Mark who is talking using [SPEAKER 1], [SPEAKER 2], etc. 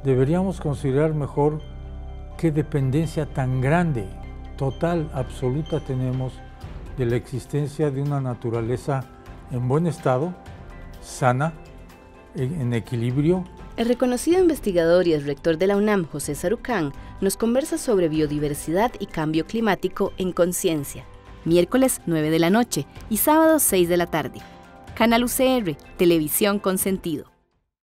[SPEAKER 1] deberíamos considerar mejor qué dependencia tan grande, total, absoluta tenemos de la existencia de una naturaleza en buen estado, sana, en equilibrio.
[SPEAKER 2] El reconocido investigador y el rector de la UNAM, José Sarucán, nos conversa sobre biodiversidad y cambio climático en Conciencia, miércoles 9 de la noche y sábado 6 de la tarde. Canal UCR, Televisión con Sentido.